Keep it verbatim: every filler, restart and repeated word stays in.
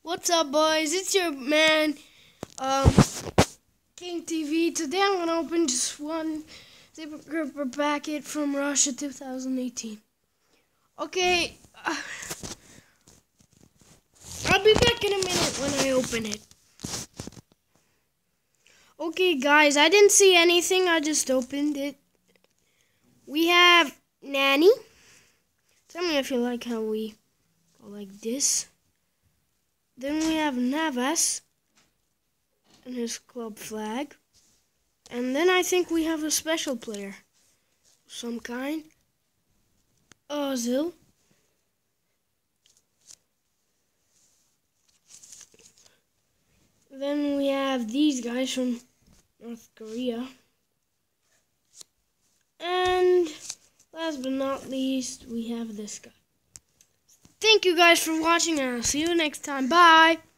What's up, boys? It's your man, um, King T V. Today I'm gonna open just one Zipper Gripper packet from Russia twenty eighteen. Okay, uh, I'll be back in a minute when I open it. Okay, guys, I didn't see anything. I just opened it. We have Nanny. Tell me if you like how we go like this. Then we have Navas and his club flag. And then I think we have a special player of some kind. Ozil. Then we have these guys from North Korea. And last but not least, we have this guy. Thank you guys for watching, and I'll see you next time. Bye!